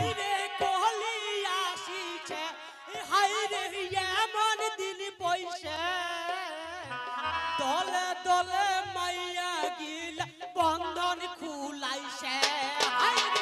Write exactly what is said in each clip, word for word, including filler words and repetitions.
হাইরে কোহলি আসিছে হাইরে এমন দিন পয়সা দলে দলে মাইয়া গিলা বন্ধন খুলাইছে হাইরে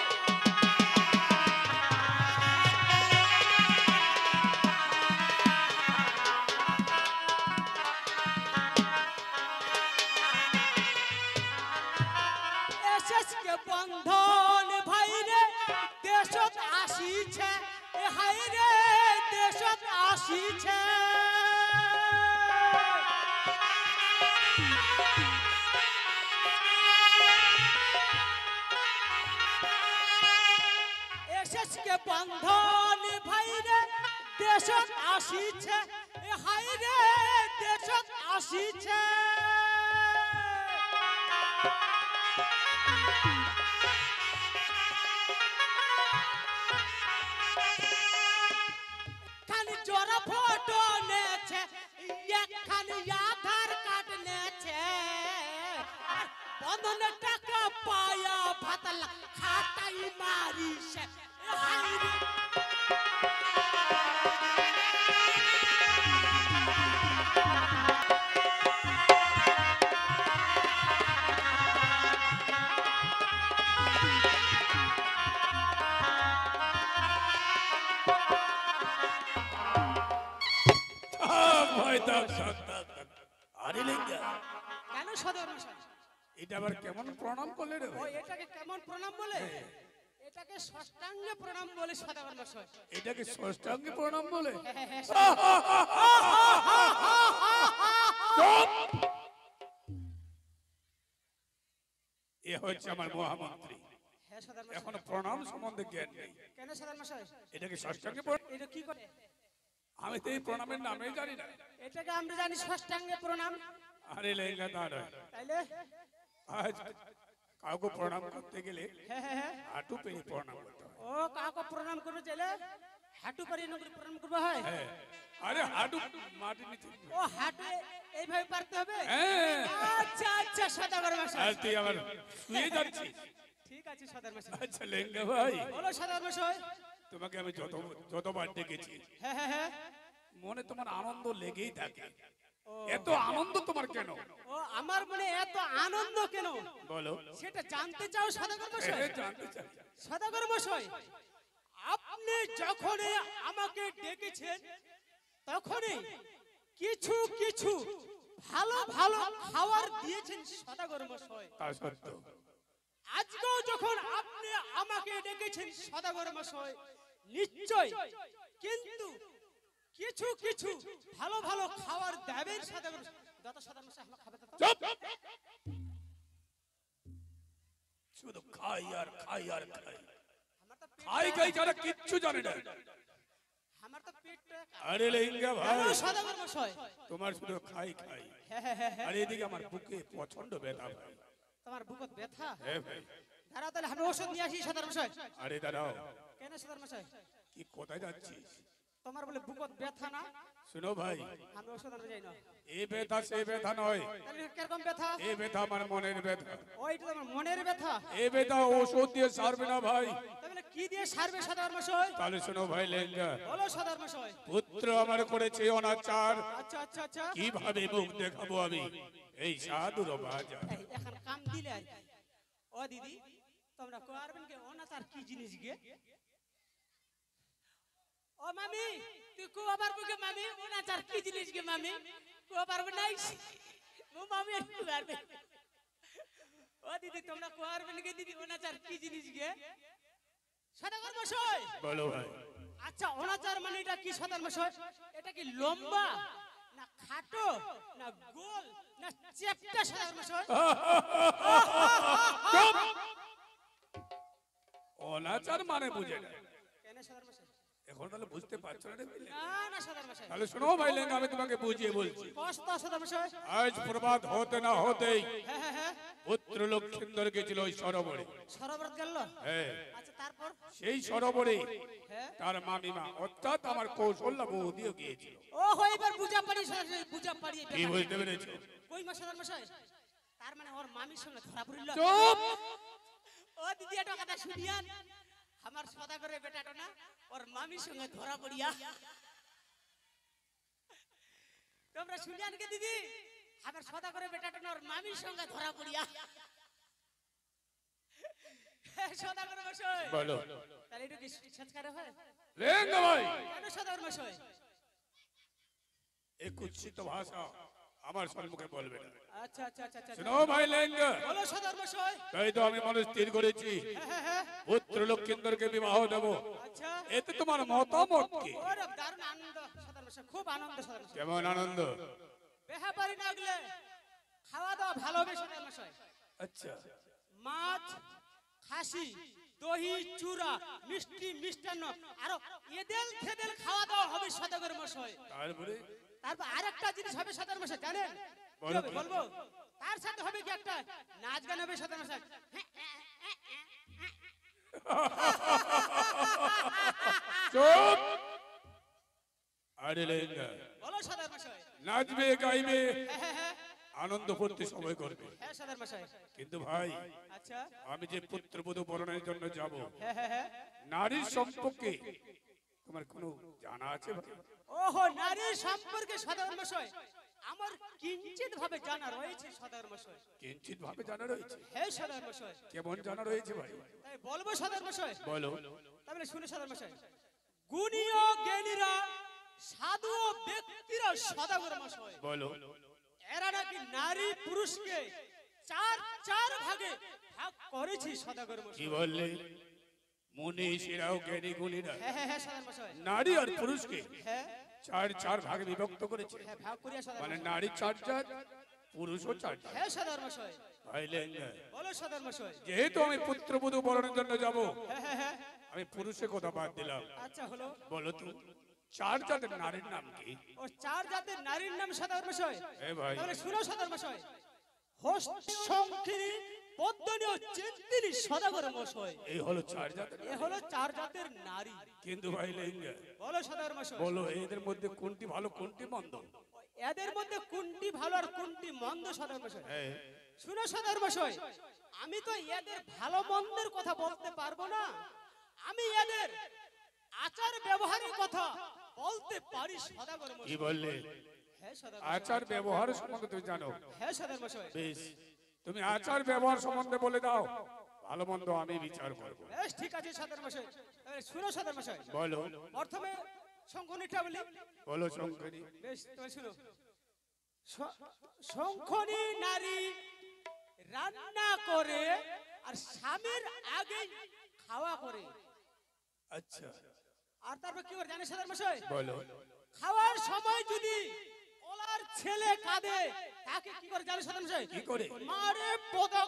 এসেছে বন্ধন ভাইরে দেশত আসিছে হাইরে দেশত আসিছে এসেছে বন্ধন ভাইরে দেশত আসিছে হাইরে দেশত আসিছে খানি জোড়া ফটো নেছে একখানি আধার কার্ড নেছে বন্ধনের টাকা পায়া ভাতলা খাটাই মারিছে হাইরে আরে লেঙ্গা কেন সদর মশাই এটা আবার কেমন প্রণাম করলে রে ও এটাকে কেমন প্রণাম বলে এটাকে ষষ্ঠাঙ্গে প্রণাম বলে সদর মশাই এটাকে ষষ্ঠাঙ্গে প্রণাম বলে এ হচ্ছে আমার মহামন্ত্রী হ্যাঁ সদর মশাই এখনো প্রণাম সম্বন্ধে জ্ঞান নেই কেন সদর মশাই এটাকে ষষ্ঠাঙ্গে প্রণাম এটা কি করে আমি তো এই প্রণামের নামই জানি না এটাকে আমরা জানি ষষ্ঠাঙ্গে প্রণাম আরে লেঙ্গা তা নয় তাইলে আজ কাউকে প্রণাম করতে গেলে হ্যাঁ হ্যাঁ হ্যাঁ হাঁটু পেয়ে প্রণাম করতে হয় ও কাউকে প্রণাম করবে চাইলে হাঁটু করে নকরি প্রণাম করবে হয় হ্যাঁ আরে হাঁটু মাটি নিচে ও হাঁটু এইভাবে পারতে হবে হ্যাঁ আচ্ছা আচ্ছা সদাগর মশাই আর তুই আবার শুয়ে যাচ্ছিস ঠিক আছে সদর মশাই আচ্ছা লেঙ্গা ভাই বলো সদর মশাই তোমাকে আমি যত যতবার ডেকেছি হ্যাঁ হ্যাঁ হ্যাঁ মনে তোমার আনন্দ লেগেই থাকে ও এত আনন্দ তোমার কেন ও আমার মনে এত আনন্দ কেন বলো সেটা জানতে চাও সদাগর মশাই এ, জানতে চাই সদাগর মশাই আপনি যখন আমাকে ডেকেছেন তখনই কিছু কিছু ভালো ভালো খাবার দিয়েছেন সদাগর মশাই তা সত্য আজকেও যখন আপনি আমাকে ডেকেছেন সদাগর মশাই নিশ্চয় কিন্তু কিছু কিছু ভালো ভালো খাবার দেবেন সদাগর দাদা সদাগর মশাই আমার খাবার দাও চুপ শুধু খাই আর খাই আর খাই আমার তো পেট খাই খাই যারা কিচ্ছু জানে না আমার তো পেটটা আরে লেঙ্গা ভাই কেন সদাগর মশাই তোমার শুধু খাই খাই হ্যাঁ হ্যাঁ হ্যাঁ হ্যাঁ আর এদিকে আমার বুকে প্রচন্ড ব্যথা ভাই তোমার বুকত ব্যথা হ্যাঁ ভাই দাঁড়াও তাহলে আমি ওষুধ নিয়ে আসি সদাগর মশাই আরে দাঁড়াও কেন সদাগর মশাই কি কোথায় যাচ্ছিস তোমার বলে বুকত ব্যথা না শুনো ভাই আমি ওষুধ আনতে যাই না এই ব্যথা সেই ব্যথা নয় তাহলে কিরকম ব্যথা এই ব্যথা আমার মনের ব্যথা ওইটা তোমার মনের ব্যথা এই ব্যথা ওষুধ দিয়ে সারবে না ভাই তাহলে কি দিয়ে সারবে সদাগর মশাই তাহলে শোনো ভাই লেঙ্গা বলো সদাগর মশাই পুত্র আমার করেছে অনাচার আচ্ছা আচ্ছা আচ্ছা কিভাবে মুখ দেখাবো আমি এই সাধুর বাজার এই, এখন কাম দিলে আর কি? ও দিদি তোমরা করবেন কি অনাচার কি জিনিস গে ও মামি তুই কো পারবো কে মামি অনাচার কি জিনিস গে মামি কো পারবো নাই ও মামি একটু পারবে ও দিদি তোমরা করবেন কে দিদি অনাচার কি জিনিস গে সদাগর মশাই বলো ভাই আচ্ছা অনাচার মানে এটা কি সদাগর মশাই এটা কি লম্বা না খাটো না গোল না চেপটা সদাগর মশাই চুপ! অনাচার মানে বুঝে না কেন সদাগর মশাই এখন তাহলে বুঝতে পারছো না রে ভাই? না না সদাগর মশাই তাহলে শোনো ভাই লেঙ্গা আমি তোমাকে বুঝিয়ে বলছি কষ্ট সদাগর মশাই আজ প্রভাত হতে না হতেই হ্যাঁ হ্যাঁ হ্যাঁ পুত্র লক্ষিন্দর গেছিল ওই সরোবরে সরোবর গেল হ্যাঁ আচ্ছা তারপর সেই সরোবরে হ্যাঁ তার মামিমা অর্থাৎ আমার কৌশল্যা বৌদিও গিয়েছিল ও হইবার বুঝা পারি সদাগর বুঝা পারি কি বুঝতে পেরেছো কই মা সদাগর মশাই তার মানে ওর মামির সঙ্গে ধরা পড়ল চুপ ও দিদি এটা কথা শুনিয়ান আমার সদাগরের বেটাটা না ওর মামির সঙ্গে ধরা পড়িয়া। তোমরা শুনিয়ান কে দিদি, আমার সদাগরের বেটাটা না ওর মামির সঙ্গে ধরা পড়িয়া। সদাগর মশাই বলো তাহলে একটু কি সংস্কার হয়? লেঙ্গা ভাই, কেন সদাগর মশাই? এই কুৎসিত ভাষা আমার সম্মুখে বলবে না। আচ্ছা আচ্ছা আচ্ছা আচ্ছা শোনো ভাই লেঙ্গা, বলো সদাগর মশাই। তাই তো আমি মনে স্থির করেছি হ্যাঁ হ্যাঁ পুত্র লক্ষিন্দরকে বিবাহ দেব। আচ্ছা এতে তোমার মতামত কি? ওরে দারুণ আনন্দ সদাগর মশাই, খুব আনন্দ সদাগর মশাই। কেমন আনন্দ? বেহা পারি না গেলে খাওয়া দাওয়া ভালোবেসে সদাগর মশাই। আচ্ছা, মাছ, খাসি, দহি, চূড়া, মিষ্টি, মিষ্টান্ন আরো এদেল থেদেল খাওয়া দাওয়া হবে সদাগর মশাই। তারপরে তারপর আরেকটা জিনিস হবে সদাগর মশাই, জানেন কি বলো হবে? তো। বলবো তার সাথে হবে কি একটা নাচ গান হবে সদাগর মশাই। চুপ! আরে লেঙ্গা, বলো সদাগর মশাই। নাচবে গাইবে হ্যাঁ হ্যাঁ হ্যাঁ আনন্দ ফুর্তি সময় করবে, হ্যাঁ সদাগর মশাই। কিন্তু ভাই আচ্ছা আমি যে পুত্রবধূ বরণের জন্য যাব, হ্যাঁ হ্যাঁ হ্যাঁ নারীর সম্পর্কে তোমার কোনো জানা আছে ভাই? ওহো, নারীর সম্পর্কে সদাগর মশাই আমার কিঞ্চিত ভাবে জানা রয়েছে সদাগর মশাই। কিঞ্চিত ভাবে জানা রয়েছে? হ্যাঁ সদাগর মশাই। কেমন জানা রয়েছে ভাই? তাই বলবো সদাগর মশাই। বলো। তাহলে শুনে সদাগর মশাই, গুণী ও জ্ঞানীরা, সাধু ও ব্যক্তিরা সদাগর মশাই বলো। এরা নাকি নারী পুরুষকে চার চার ভাগে ভাগ করেছে সদাগর কি মশাই। বললে? মনীষীরাও জ্ঞানী গুণীরা হ্যাঁ হ্যাঁ হ্যাঁ সদাগর মশাই। নারী আর পুরুষকে হ্যাঁ চার চার ভাগে বিভক্ত করেছে, হ্যাঁ ভাগ করিয়া সদাগর মানে মশাই। নারী চার চার, পুরুষও চার চার। হ্যাঁ সদাগর মশাই। ভাই লেঙ্গা, বলো সদাগর মশাই। যেহেতু আমি পুত্রবধূ বরণের জন্য যাব, হ্যাঁ হ্যাঁ হ্যাঁ আমি পুরুষের কথা বাদ দিলাম। আচ্ছা হলো। বলো তো, চার জাতের নারীর নাম কি? ও চার জাতের নারীর নাম সদাগর মশাই। এ ভাই, তাহলে শুনো সদাগর মশাই, হোস্ট, শঙ্খিনী, পদ্মিনী ও চিন্তিনী সদাগর মশাই। এই হলো চার জাতের এ নারী। হলো চার জাতের নারী। কিন্তু ভাই লেঙ্গা, বলো সদাগর মশাই। বলো এদের মধ্যে কোনটি ভালো কোনটি মন্দ? এদের মধ্যে কোনটি ভালো আর কোনটি মন্দ সদাগর মশাই? হ্যাঁ, শুনো সদাগর মশাই, আমি তো এদের ভালো মন্দের কথা বলতে পারবো না, আমি এদের আচার ব্যবহারের কথা বলতে পারি সদাগর কি মশাই। বললে? হ্যাঁ সদাগর আচার ব্যবহার সম্বন্ধে তুমি জানো? মশাই। হ্যাঁ সদাগর মশাই। বেশ, তুমি আচার ব্যবহার সম্বন্ধে বলে দাও, ভালো মন্দ আমি বিচার করব। বেশ ঠিক আছে সদাগর মশাই। তাহলে শুনো সদাগর মশাই, বলো। প্রথমে শঙ্খনীটা বলি। বলো শঙ্করী। বেশ তুমি শুনো। শ- শঙ্খনী নারী রান্না করে আর স্বামীর আগে খাওয়া করে, আচ্ছা, আর তারপর কি করে জানেন সদাগর মশাই? বলো। খাওয়ার সময় যদি ওলার ছেলে কাঁদে তাকে কি করে জানেন সদাগর মশাই? কি করে? মারে পদক।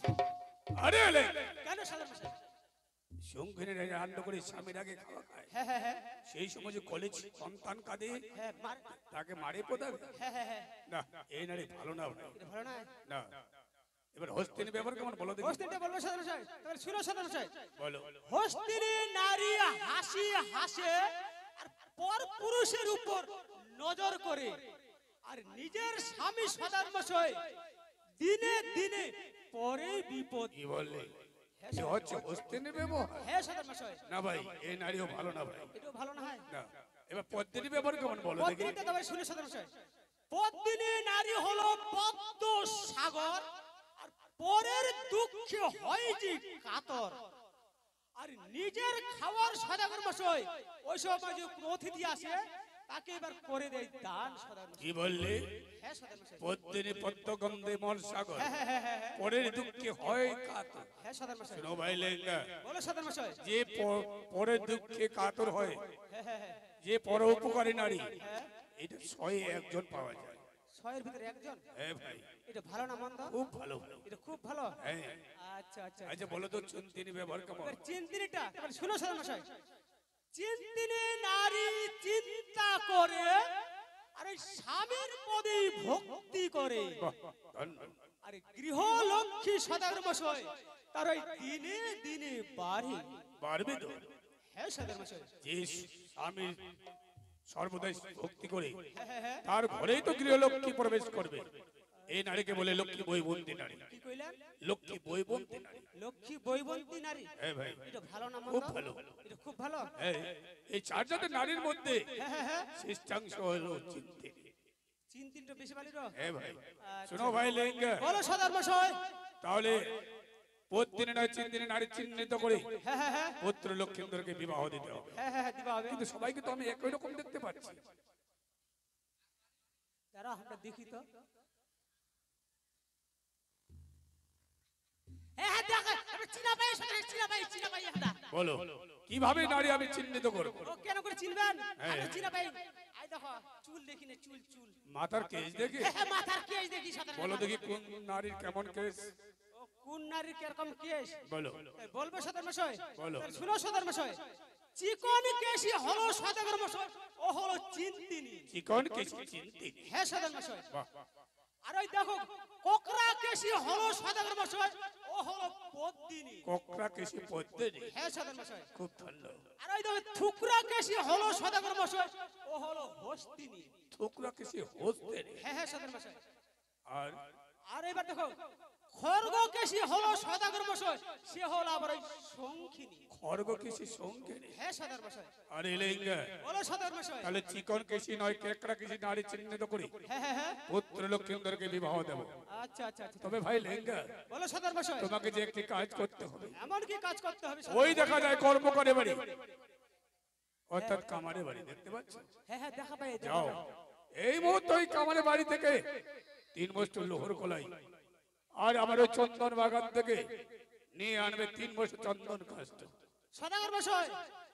আরে লেঙ্গা, কেন সদাগর মশাই? শঙ্করী রান্না করে স্বামীর আগে খাওয়া খায়, হ্যাঁ হ্যাঁ হ্যাঁ সেই সময় যে কলেজ সন্তান কাঁদে হ্যাঁ মার- তাকে মারে পোদাবে? হ্যাঁ হ্যাঁ হ্যাঁ না, এই নারী ভালো না ভাই। এটা ভালো না। না, এবার হস্তিনী ব্যবহার কেমন বলো দেখি? হোস্টিনটা বলবো সদাগর মশাই। তাহলে শুনো সদাগর মশাই, বলো। হোস্টিনী নারী হাসি হাসে আর পর পুরুষের উপর নজর করে, আর নিজের স্বামী সদাগর মশাই দিনে দিনে পরে বিপদ। কি বললে? এ হচ্ছে হস্তিনী ব্যবহার? হ্যাঁ সদাগর মশাই। না ভাই, এই নারীও ভালো না ভাই। এটাও ভালো না হয়। না, এবার পদ্মিনী ব্যবহার কেমন বলো দেখি? পদ্মিনীটা তবে শুনে সদাগর মশাই, পদ্মিনী নারী হলো পদ্ম সাগর, আর পরের দুঃখে হয় যে কাতর, আর নিজের খাওয়ার সদাগর মশাই ওই সময় যে কোনো অতিথি আসে তাকে এবার করে দেয় দান সদাগর মশাই। কি বললে? হ্যাঁ সদাগর মশাই। পদ্মিনী পদ্মগন্ধে মন সাগর, হ্যাঁ হ্যাঁ হ্যাঁ হ্যাঁ হ্যাঁ পরের দুঃখে হয় কাতর। হ্যাঁ সদাগর মশাই। শোনো ভাই লেঙ্গা, বলো সদাগর মশাই। যে প- পরের দুঃখে কাতর হয়, হ্যাঁ হ্যাঁ হ্যাঁ যে পর উপকারী নারী, হ্যাঁ এটা ছয়ে একজন পাওয়া যায়। ছয়ের ভিতরে একজন। হ্যাঁ ভাই, এটা ভালো না মন্দ? খুব ভালো। এটা খুব ভালো। হ্যাঁ, আচ্ছা আচ্ছা আচ্ছা বলো তো চিন্তিনী ব্যবহার কেমন? এবার চিন্তিনীটা এবার শুনো সদাগর মশাই, চিন্তিনী নারী চিন্তা করে আর ওই স্বামীর পদে ভক্তি করে, বাহ, ধন্য। আর গৃহলক্ষ্মী সদাগর মশাই তার ওই দিনে দিনে বাড়ে। পারবে তো? হ্যাঁ সদাগর মশাই। যে স্বামীর সর্বদাই ভক্তি করে হ্যাঁ হ্যাঁ হ্যাঁ তার ঘরেই তো গৃহলক্ষ্মী প্রবেশ করবে। এই নারীকে বলে লক্ষ্মী বৈবন্তী নারী। কি কইলেন? লক্ষ্মী বৈবন্তী নারী। লক্ষ্মী বৈবন্তী নারী। হ্যাঁ ভাই, এটা ভালো নাম, খুব ভালো। এটা খুব ভালো। এই এই চার জাতের নারীর মধ্যে হ্যাঁ হ্যাঁ হ্যাঁ, শ্রেষ্ঠাংশ হলো চিন্তিনী। চিন্তিনটা বেশি ভালো। হ্যাঁ ভাই, শোনো ভাই লেঙ্গা, বলো সদর মশাই। তাহলে প্রতিদিন নয় চিন্তিনী নারী চিহ্নিত করে হ্যাঁ হ্যাঁ হ্যাঁ পুত্র লক্ষ্মীন্দরকে বিবাহ দিতে হবে। হ্যাঁ হ্যাঁ দিবা হবে। কিন্তু সবাইকে তো আমি একই রকম দেখতে পাচ্ছি। যারা আমরা দেখি তো, হ্যাঁ হ্যাঁ দেখা আমরা চিনা পাই, সদর চিনা পাই, চিনা পাই আমরা। বলো কিভাবে নারী আমি চিহ্নিত করব? ও কেন করে চিনবেন? হ্যাঁ। আমরা চিনা পাই। আই দেখো চুল দেখি না, চুল চুল। মাথার কেশ দেখে হ্যাঁ হ্যাঁ, মাথার কেশ দেখি সদর। বলো দেখি কোন নারীর কেমন কেশ? ও কোন নারীর কিরকম কেশ? বলো এই বলবো সদর মশাই? বলো। তাহলে শুনো সদর মশাই, চিকন কেশি হলো সদর মশাই, ও হলো চিন্তিনী। চিকন কেশ চিন্তিনী। হ্যাঁ সদর মশাই। বাহ, আর ওই দেখো কোকরা কেশি হলো সদর মশাই, ও হলো পদ্মিনী। কোকরা কেশে পদ্মিনী। হ্যাঁ সদর মশাই। খুব ভালো। আর ওই দেখো থুকরা কেশি হলো সদর মশাই, ও হলো হস্তিনী। ছোকরা কেশে হস্তে। হ্যাঁ হ্যাঁ সদর মশাই। আর আর এবার দেখো খর্গ কেশি হলো সদাগর মশাই, সে হলো আবার ওই শঙ্খিনী। খর্গ কেশে সঙ্গিনী। হ্যাঁ সদর মশাই। আর এই লেঙ্গা, বলো সদর মশাই। তাহলে চিকন কেশি নয় কেকড়া কেশি নারী চিহ্নিত করি হ্যাঁ হ্যাঁ হ্যাঁ, পুত্র লক্ষ্মীন্দরকে বিবাহ দেব। আচ্ছা আচ্ছা আচ্ছা। তবে ভাই লেঙ্গা, বলো সদর মশাই। তোমাকে যে একটি কাজ করতে হবে। এমন কি কাজ করতে হবে সদর ওই মশাই? দেখা যায় কর্মকারে বাড়ি, অর্থাৎ কামারে বাড়ি, দেখতে পাচ্ছ? হ্যাঁ হ্যাঁ দেখা পাই, দেখা যাও পাই। এই মুহূর্তে ওই কামারে বাড়ি থেকে তিন বস্তু লোহর কলাই আর আমার ওই চন্দন বাগান থেকে নিয়ে আনবে তিন বস্তু চন্দন কাষ্ট। সদাগর মশাই,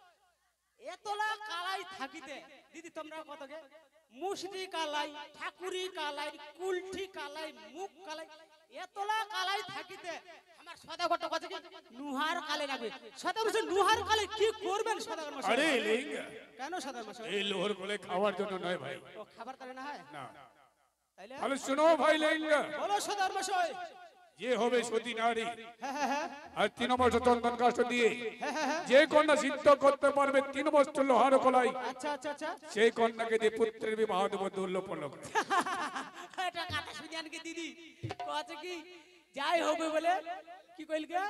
এতলা কালাই থাকিতে দিদি তোমরা কতকে মুসরি কালাই, ঠাকুরি কালাই, কুলঠি কালাই, মুখ কালাই, এতলা কালাই থাকিতে আমার সদাগরটা কত কি নুহার কালে লাগবে। সদাগর মশাই নুহার কালে কি করবেন সদাগর মশাই? আরে লেঙ্গা, কেন সদাগর মশাই? এই লোহর কলাই খাওয়ার জন্য নয় ভাই। ও খাবার কালে না হয় না, তাইলে? তাহলে শোনো ভাই লেঙ্গা, বলো সদাগর মশাই। যে হবে সতী নারী হ্যাঁ হ্যাঁ হ্যাঁ আর তিন বস্তু চন্দন কাষ্ট দিয়ে যে কন্যা সিদ্ধ করতে পারবে তিন বস্তু লোহার কলাই, আচ্ছা আচ্ছা আচ্ছা। সেই কন্যাকে দিয়ে পুত্রের বিবাহ দেবো দুর্লভ লোক। এটা কথা শুনি আনকে দিদি কছে কি যাই হবে বলে কি কইল কে?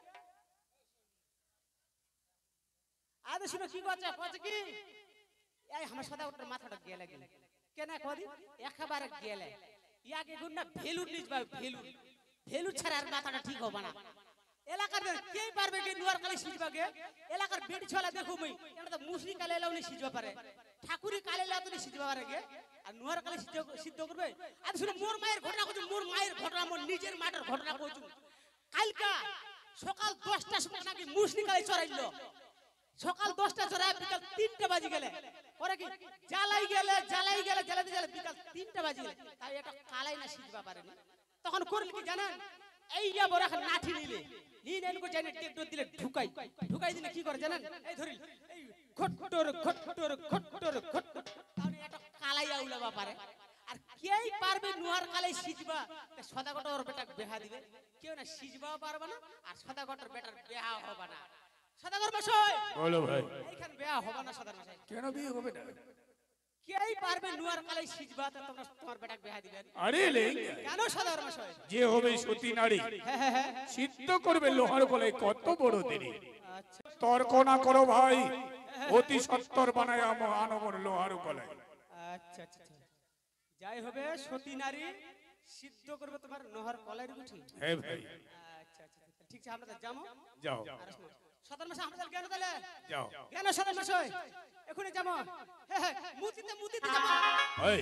আরে শুনো কি কছে, কছে কি এই আমার সদা ওটার মাথাটা গেলে গেলে কেন কদি একেবারে গেলে ইয়াকে গুণ না ভেলুর নিজ ভাই, ভেলুর ভেলুর ছাড়া আর মাথাটা ঠিক হবে না। এলাকার কে পারবে কি নুয়ার কালে সিজবাগে? এলাকার বেটি ছলা দেখো মই এটা তো মুসরি কালে এলাও নি সিজবা পারে, ঠাকুরি কালে এলাও তো নি সিজবা পারে গে, আর নুয়ার কালে সিদ্ধ সিদ্ধ করবে। আর শুনো মোর মায়ের ঘটনা কইছু, মোর মায়ের ঘটনা, মোর নিজের মাটার ঘটনা কইছু। কালকা সকাল দশটার সময় নাকি মুসরি কালে চড়াইলো, সকাল দশটা চড়ায় বিকাল তিনটা বাজি গেলে পরে কি জ্বালাই গেলে জ্বালাই গেলে জ্বালাতে জ্বালা বিকাল তিনটা বাজি গেলে, তাই এটা কালাই না সিজবা পারেনি। তখন করলি কি জানেন, এই যা বড় একটা লাঠি নিলে নিন এনকো জানে টেকডর দিলে ঢুকাই ঢুকাই দিলে কি করে জানেন, এই ধরিল এই ঘটটর ঘটটর ঘটটর ঘট, তাহলে এটা কালাই আউলাবা পারে। আর কেই পারবে নুহার কালাই সিজবা? সদাগটর বেটা বেহা দিবে, কেউ না সিজবাও পারবে না আর সদাগটর বেটার বেহা হবে না। সদাগর মশাই বলো ভাই, এইখান বেহা হবে না সদাগর মশাই। কেন বিয়ে হবে না? কেই পারবে নুয়ার কালাই সিজবা তা তোমরা তোমার বেটাকে বেহা দিবেন? আরে লেঙ্গা, কেন সদাগর মশাই? যে হবে সতী নারী হ্যাঁ হ্যাঁ হ্যাঁ, সিদ্ধ করবে লোহার কলাই, কত বড় দেরি। আচ্ছা তর্ক না করো ভাই, অতি সত্তর বানায় আনমর লোহার কলাই। আচ্ছা আচ্ছা আচ্ছা। যাই হবে সতী নারী সিদ্ধ করবে তোমার নোহার কলাই গুঠি। হ্যাঁ ভাই, আচ্ছা আচ্ছা আচ্ছা, ঠিক আছে আমরা তো যাবো। যাও আর শোনো, সদর মশাই আমরা কেন তাহলে যাও। কেন সদর মশাই এখনই যাবো? হ্যাঁ হ্যাঁ মুতিতে মুতিতে যাবো। এই,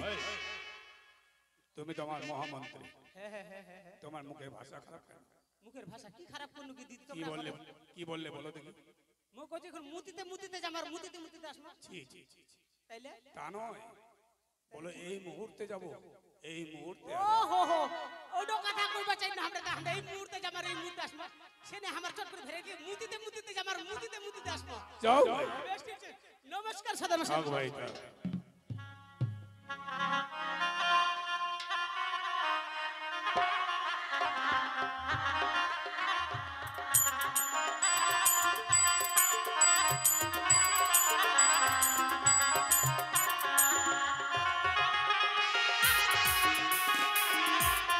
তুমি তোমার মহামন্ত্রী, হ্যাঁ হ্যাঁ হ্যাঁ হ্যাঁ হ্যাঁ। তোমার মুখের ভাষা খারাপ কেন? মুখের ভাষা কি খারাপ করলো কি দিদি? কি তোমরা বললে কি বললে বলো দেখি? মুখ কইছে এখন মুতিতে মুতিতে যাবো, আর মুতিতে মুতিতে আসবো ছি ছি ছি ছি, তাইলে? তা নয়, বলো এই মুহূর্তে যাব, এই মুহূর্তে ও হো হো ওডো কথা কইবা চাই না, আমরা আমরা এই মুহূর্তে যাবার, এই মুহূর্তে আসবো। সেনে আমার চট করে ধরে কি মুতিতে মুতিতে যাবার, মুতিতে মুতিতে আসবো। যাও ভাই। বেশ ঠিক আছে, নমস্কার সদর মশাই। থাক ভাই, থাক। Thank you.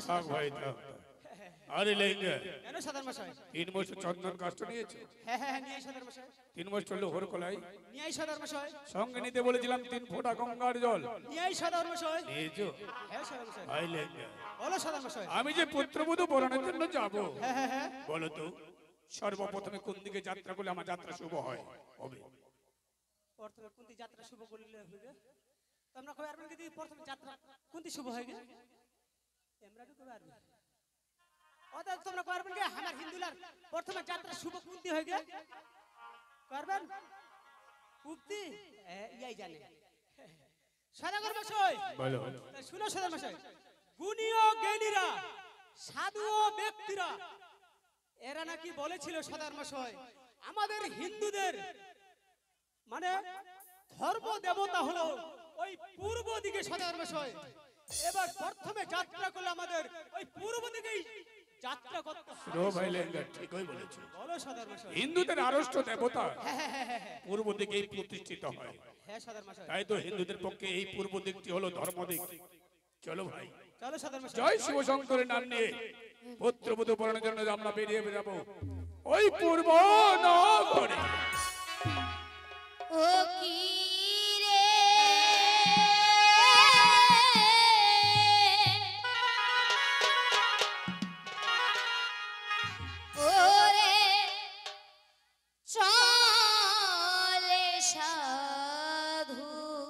সদর থাক ভাই থাক আরে লেঙ্গা কেন সদর মশাই? তিন বছর চন্দন কাষ্ট নিয়েছো, হ্যাঁ হ্যাঁ হ্যাঁ, নিয়ে আই সদর মশাই, তিন বছর লোহর কলাই নিয়ে আই সদর মশাই, সঙ্গে নিতে বলেছিলাম তিন ফোঁটা গঙ্গার জল নিয়ে আই সদর মশাই, নিয়েছো। হ্যাঁ সদর মশাই, ভাই লেঙ্গা বলো সদর মশাই। আমি যে পুত্রবধূ বরণের জন্য যাব, হ্যাঁ হ্যাঁ হ্যাঁ, বলো তো সর্বপ্রথমে কোন দিকে যাত্রা করলে আমার যাত্রা শুভ হয় হবে? প্রথমে কোনটি যাত্রা শুভ করলে হইবে? তোমরা কই আরবেন কি প্রথমে যাত্রা কোনটি শুভ হয় গে? আমরা তো কই আরবে ওটা তোমরা কই আরবেন কি আমার হিন্দুলার প্রথমে যাত্রা শুভ কোনটি হয় গে? করবেন উক্তি ইয়াই জানে সদাগর মশাই। বলো শুনো সদাগর মশাই, গুণীয় জ্ঞানীরা সাধু ও ব্যক্তিরা এরা নাকি বলেছিল সদাগর মশাই আমাদের হিন্দুদের মানে ধর্ম দেবতা হলো ওই পূর্ব দিকে সদাগর মশাই। এবার প্রথমে যাত্রা করলে আমাদের ওই পূর্ব দিকেই যাত্রা করতে হবে। রো ভাই লেঙ্গা ঠিকই বলেছো, বলো সদাগর মশাই। হিন্দুদের আরষ্ট দেবতা হ্যাঁ হ্যাঁ হ্যাঁ হ্যাঁ, পূর্ব দিকেই প্রতিষ্ঠিত হয়, হ্যাঁ সদাগর মশাই, তাই তো হিন্দুদের পক্ষে এই পূর্ব দিকটি হলো ধর্ম দিক। চলো ভাই, চলো সদাগর মশাই। জয় শিব শঙ্করের নাম নিয়ে পুত্রবধূ বরণের জন্য আমরা বেরিয়ে যাব ওই পূর্ব নগরে। ও কি রে ওরে চলে সাধু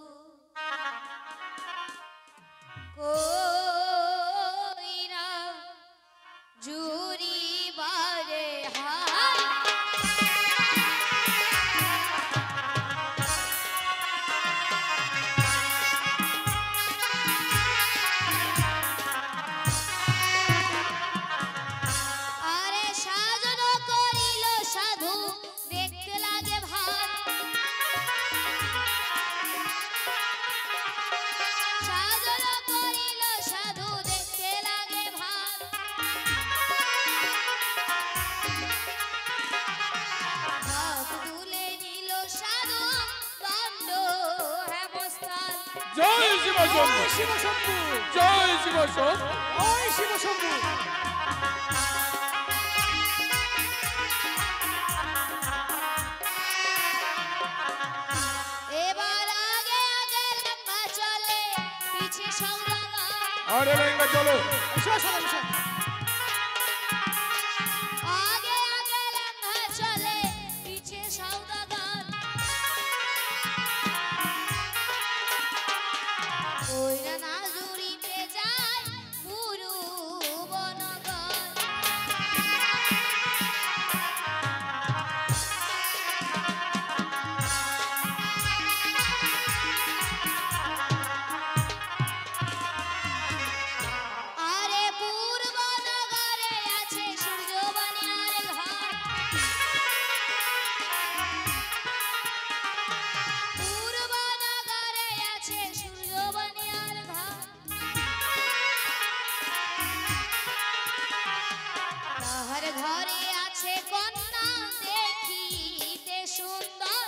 কইরা জুরি বারে হায় আরে সাজন করিল সাধু দেখতে লাগে ভাই, সাজন করিল সাধু দেখতে লাগে ভাই, ভাব তুলে নিল সাধু দণ্ড হেমস্থান। জয় শিব শম্ভু, শিব শম্ভু, জয় শিব শম্ভু। ওই শিব শম্ভু। এবার আগে আগে লম্বা চলে পিছে সৌদাগর, আরে লেঙ্গা চলো, এসো সদাগর মশাই। আগে আগে লম্বা চলে পিছে সৌদাগর, ওইরা না জুড়িতে যায় পুরু বনগর। আরে পূর্ব নগরে আছে সূর্যবনের ঘর, পূর্ব নগরে আছে সূর্যবনের ঘর, তাহার ঘরে আছে কন্যা দেখিতে সুন্দর,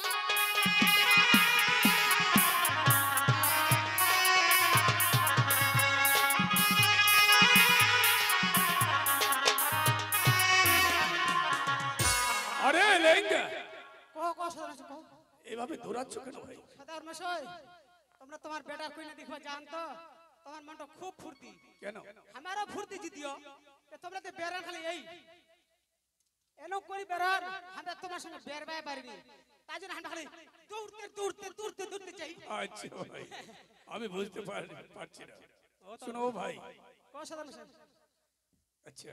আরে লেঙ্গা কও কও সদাগর মশাই কও। এভাবে দৌড়াচ্ছ কেন ভাই? সদাগর মশাই তোমরা তোমার বেটা কইনা দেখবা জান তো তোমার মনটা খুব ফুর্তি, কেন? আমারও ফুর্তি জিতিও যে তোমরা তো বেরান খালি এই এলো করি বেরান আমরা তোমার সঙ্গে বের বাই পারিনি, তাই জন্য আমরা খালি দৌড়তে দৌড়তে দৌড়তে দৌড়তে চাই। আচ্ছা ভাই, আমি বুঝতে পারি পারছি না। শোনো ভাই, কও সদাগর মশাই। আচ্ছা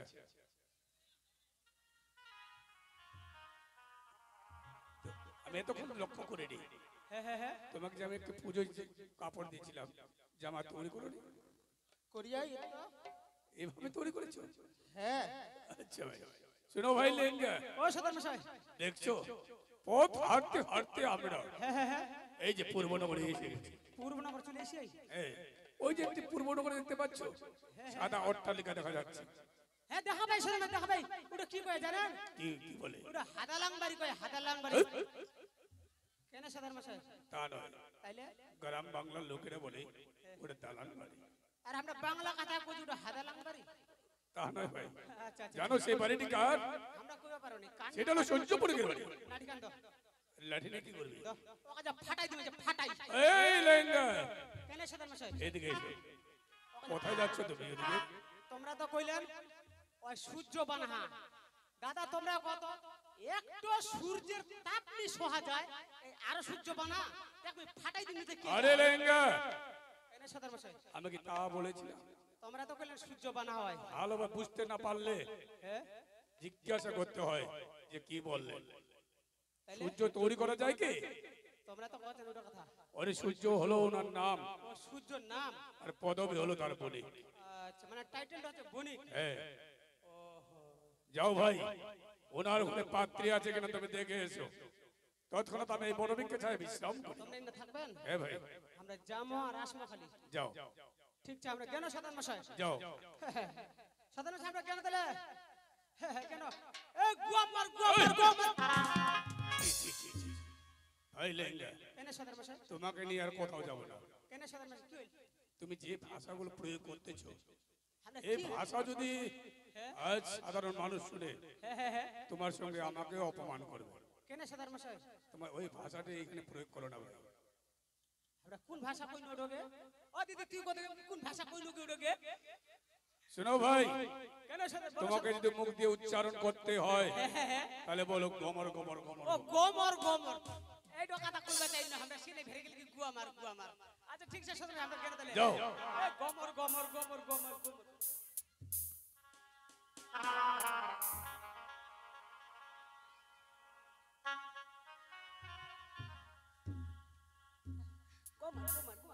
আমি এতক্ষণ লক্ষ্য করে নি, হ্যাঁ হ্যাঁ হ্যাঁ, তোমাকে যে আমি একটু পুজোর যে কাপড় দিয়েছিলাম জামা তৈরি করে নি, করিয়াই এটা তো। এভাবে তৈরি করেছো? হ্যাঁ আচ্ছা ভাই, শোনো ভাই লেঙ্গা, ও সদাগর মশাই। দেখছো পথ হাঁটতে হাঁটতে আমরা হ্যাঁ হ্যাঁ হ্যাঁ, এই যে পূর্বনগরে এসে গেছি। পূর্বনগর চলে এসে এই, ওই যে একটি পূর্বনগরে দেখতে পাচ্ছ সাদা অট্টালিকা দেখা যাচ্ছে, হ্যাঁ দেখা ভাই শোনো দেখা ভাই ওটা কি কয় জানেন? কি কি বলে? ওটা হাদালাং বাড়ি কয় হাদালাং বাড়ি। কেন সদাগর মশাই? তা নয়, তাইলে গ্রাম বাংলার লোকেরা বলে ওটা দালান বাড়ি। আর আমরা বাংলা কথা কই ওটা হাদা লাংবাড়ি। তা নয় ভাই, আচ্ছা আচ্ছা জানো সেই বাড়িটি কার? আমরা কইবা পারোনি কান সেটা হলো সহ্য বণিকের বাড়ি। লাঠি কান দাও লাঠি নিয়ে কি করবি? দাও ওকে যা ফাটাই দিবে যে ফাটাই এই লেঙ্গা, কেন সাধারণ মশাই এদিকে এসো। কোথায় যাচ্ছ তুমি ওদিকে? তোমরা তো কইলেন ওই সূর্য বানহা দাদা তোমরা কত একটু সূর্যের তাপ নি সোহা যায় এই আরো সূর্য বানা দেখো ফাটাই দিন নিতে কি আরে লেঙ্গা, কেন সাধারণ মশাই আমি কি তা বলেছিলাম? তোমরা তো কইলেন সূর্য বানা হয় ভালোভাবে বুঝতে না পারলে হ্যাঁ জিজ্ঞাসা করতে হয় যে কি বললেন। তাইলে সূর্য তৈরি করা যায় কি? তোমরা তো কথা ওটা কথা ওরে সূর্য হলো ওনার নাম, ও সূর্যর নাম আর পদবী হলো তার বণিক। আচ্ছা মানে টাইটেলটা হচ্ছে বণিক হ্যাঁ, ওহো যাও ভাই, ওনার ঘরে পাত্রী আছে কিনা তুমি দেখে এসো। তৎক্ষণাৎ আমি এই বড়বিককে চাই বিশ্রাম করি। তোমরা এনে থাকবেন হ্যাঁ ভাই, আমরা জামো আর আসমো খালি যাও ঠিক আছে আমরা কেন সাধারণ মশাই যাও। সাধারণ মশাই আমরা কেন দিলে হ্যাঁ হ্যাঁ কেন এই গুয়ামার গুয়ামার গুয়ামার ছি, ছি, ছি, ছি। ভাই লেঙ্গা, কেন সাধারণ মশাই তোমাকে নিয়ে আর কোথাও যাবো না। কেন সাধারণ মশাই কি হইল তুমি যে ভাষাগুলো প্রয়োগ করতেছো, আমরা এই কি ভাষা যদি আজ সাধারণ মানুষ শুনে হ্যাঁ হ্যাঁ হ্যাঁ তোমার সঙ্গে আমাকে অপমান করবে। কেন সাধারণ মশাই তোমার ওই ভাষাটা এখানে প্রয়োগ করো না ভাই। আমরা কোন ভাষা কই নডোগে ও দিদি তুই কত কোন ভাষা কই নগে ওডোগে শোনো ভাই, কেন সাধারণ তোমাকে যদি মুখ দিয়ে উচ্চারণ করতে হয় তাহলে বলো গমর গমর গমর। ও গমর গমর এই কথা কইবা চাই না আমরা সিনে ভেরে গেল কি গুয়ামার গুয়ামার আচ্ছা ঠিক আছে সাধারণ আমরা কেন দিলে যাও। এই গমর গমর গমর গমর গমর গমর গমর গমর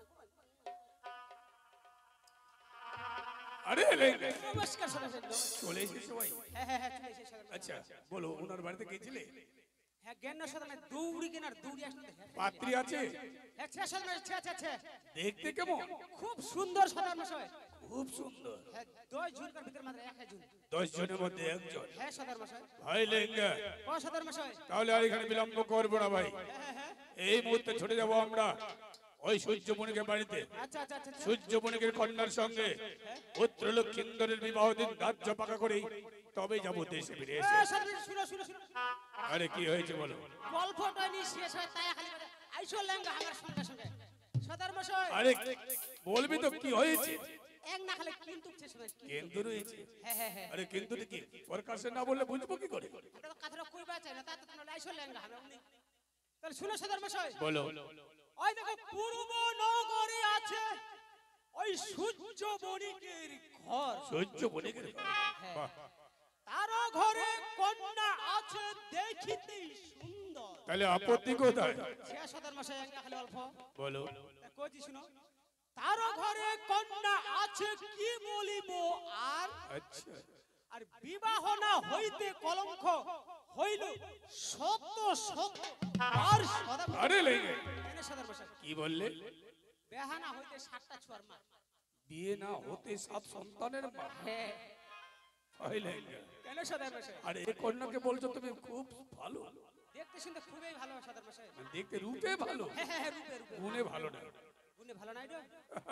আরে লেঙ্গা, নমস্কার সাধারণ চলে এসেছো সবাই? হ্যাঁ হ্যাঁ হ্যাঁ চলে এসে সাধারণ আচ্ছা বলো, ওনার বাড়িতে গেছিলে? হ্যাঁ জ্ঞান সাধারণ দৌড়ি কেনার দৌড়ি আসতে পাত্রী আছে? হ্যাঁ ছে সাধারণ ছে ছে ছে দেখতে কেমন? খুব সুন্দর সাধারণ মশাই খুব সুন্দর। হ্যাঁ দশ ঝুলকার ভিতর মাত্র এক ঝুল দশ জনের মধ্যে একজন। হ্যাঁ সাধারণ মশাই ভাই লেঙ্গা, ও সাধারণ মশাই তাহলে আর এখানে বিলম্ব করবো না ভাই। এই মুহূর্তে ছুটে যাবো আমরা ওই সূর্য বণিকের বাড়িতে। আচ্ছা আচ্ছা আচ্ছা সূর্য বণিকের কন্যার সঙ্গে পুত্র লক্ষিন্দরের বিবাহ দিন রাজ্য পাকা করেই তবেই যাবো দেশে ফিরে এসে। এ সাধারণ শুনো শুনো শুনো আরে কি হয়েছে বলো? গল্পটা নি শেষ হয় তাই খালি করে আইসো লেঙ্গা আমার সঙ্গে সঙ্গে সাধারণ মশাই আরে বলবি তো কি হয়েছে? এক না খালি কিন্তু শেষ হয় কি কিন্তু রয়েছে। হ্যাঁ হ্যাঁ হ্যাঁ আরে কিন্তু কি প্রকাশে না বললে বুঝবো কি করে? আমরা তো কথাটা কইবা চাই না তাই তো তোমরা আইসো লেঙ্গা আমরা উনি তাহলে শুনো সাধারণ মশাই বলো। ওই দেখো পূর্ব নগরে আছে ওই সূর্য বণিকের ঘর সূর্য বণিকের ঘর। বাহ, তার ঘরে কন্যা আছে দেখিতে সুন্দর তাহলে আপত্তি কোথায়? সে সাধারণ মশাই একটা খালি অল্প বলো। কইছি শুনো তার ঘরে কন্যা আছে কি বলিব আর আচ্ছা, আর বিবাহ না হইতে কলঙ্ক হইল সত্য সত্য আর সদা আরে লেগে কেন সাধারণ মশাই কি বললে? বেহানা হইতে সাতটা ছুয়ার মা বিয়ে না হতে সাত সন্তানের মা? হ্যাঁ ভাই লেগে, কেন সাধারণ মশাই আর এই কন্যাকে বলছো তুমি খুব ভালো, দেখতে শুনতে খুবই ভালো সাধারণ মশাই দেখতে রূপে ভালো, হ্যাঁ হ্যাঁ হ্যাঁ, রূপে রূপে গুণে ভালো না। গুণে ভালো নাই রে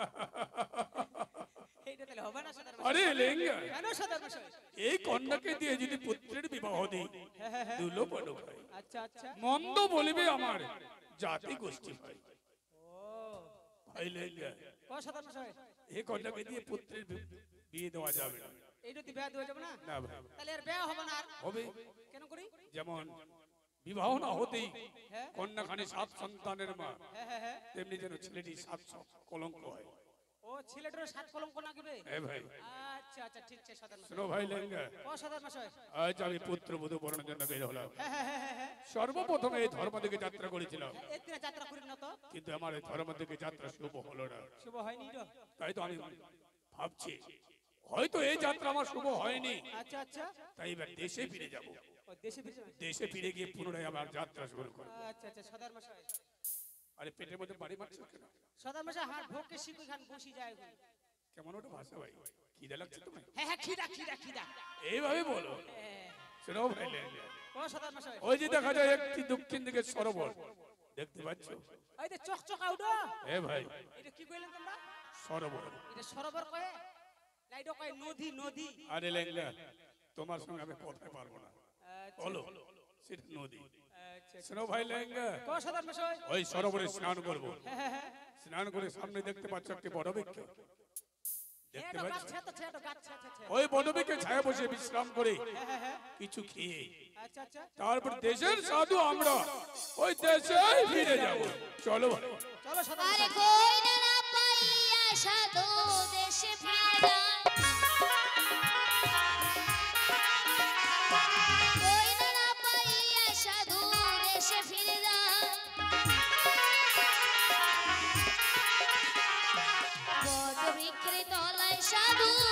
এইটা তাহলে হবে না সাধারণ মশাই আরে লেঙ্গা, কেন সাধারণ মশাই এই কন্যাকে দিয়ে যদি পুত্রের বিবাহ দিই হ্যাঁ হ্যাঁ হ্যাঁ দুলো পড়ো ভাই, আচ্ছা আচ্ছা মন্দ বলিবে আমার জাতি গোষ্ঠী ভাই। ও ভাই লেঙ্গা, ক সাধারণ মশাই এই কন্যাকে দিয়ে পুত্রের বি- বিয়ে দেওয়া যাবে না। এইটা তুই বিয়া দেওয়া যাবে না না ভাই, তাহলে আর বিয়া হবে না আর হবে। কেন করি যেমন বিবাহ না হতেই হ্যাঁ কন্যাখানি সাত সন্তানের মা, হ্যাঁ হ্যাঁ হ্যাঁ তেমনি যেন ছেলেটি সাত স- কলঙ্ক হয়। ও ছেলেটার সাত কলঙ্ক নাগিবে এ ভাই, আচ্ছা আচ্ছা ঠিক আছে সাধারণ মশাই শোনো ভাই লেঙ্গা, ও সাধারণ মশাই আজ আমি পুত্র বধূ বরণের জন্য বের হলাম। হ্যাঁ হ্যাঁ হ্যাঁ হ্যাঁ সর্বপ্রথমে এই ধর্ম দিকে যাত্রা করেছিলাম, এই দিনে যাত্রা করি না তো কিন্তু আমার এই ধর্ম দিকে যাত্রা শুভ হলো না। শুভ হয়নি রে তাই তো আমি ভাবছি হয়তো এই যাত্রা আমার শুভ হয়নি, আচ্ছা আচ্ছা তাই এবার দেশে ফিরে যাব। ও দেশে ফিরে যাবে দেশে ফিরে গিয়ে পুনরায় আমার যাত্রা শুরু করব। আচ্ছা আচ্ছা সাধারণ মশাই আরে পেটের মধ্যে বাড়ি মারছো কেন? সাধারণ মশাই হাত ভোগকে শিখু খান বসি যায় এখন কেমন ওটা ভাষা ভাই? খিদে লাগছে তোমার? হ্যাঁ হ্যাঁ খিদা খিদা খিদা এইভাবে বলো। হ্যাঁ। শোনো ভাই লেঙ্গা, ও সাধারণ মশাই ওই যে দেখা যায় একটি দক্ষিণ দিকে সরোবর, দেখতে পাচ্ছ? এই যে চকচকা উডো এ ভাই, এটা কি কইলেন তোমরা সরোবর। এটা সরোবর কয়ে লাইটো কয় নদী নদী। আরে ল্যাংলা, তোমার সঙ্গে আমি কথাই পারবো না, আচ্ছা বলো সেটা নদী। আচ্ছা শোনো ভাই ল্যাংলা, কো সাধারণ বিষয়। ওই সরোবরে স্নান করবো। হ্যাঁ হ্যাঁ হ্যাঁ স্নান করে সামনে দেখতে পাচ্ছ একটি বড় বৃক্ষ, দেখতে এটা পাচ্ছ? গাছ ছেতো ছেতো গাছ ছেতো ছেতো। ওই বড় বৃক্ষে ছায়া বসে বিশ্রাম করে হ্যাঁ হ্যাঁ হ্যাঁ কিছু খেয়ে আচ্ছা আচ্ছা তারপর দেশের সাধু আমরা ওই দেশেই ফিরে যাব। চলো ভাই। চলো সাধারণ আরে বিষয়। কই না না পাইয়া সাধু দেশে ফিরে যান কই না না পাইয়া সাধু দেশে ফিরে যান বট বৃক্ষের তলায় সাধু